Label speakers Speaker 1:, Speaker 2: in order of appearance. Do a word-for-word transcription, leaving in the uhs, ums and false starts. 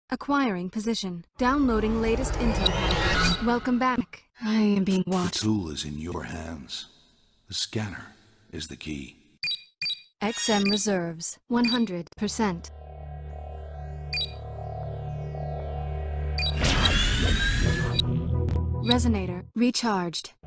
Speaker 1: Acquiring position. Downloading latest intel package. Welcome back. I am being watched.
Speaker 2: The tool is in your hands. The scanner is the key.
Speaker 1: X M reserves. one hundred percent. Resonator recharged.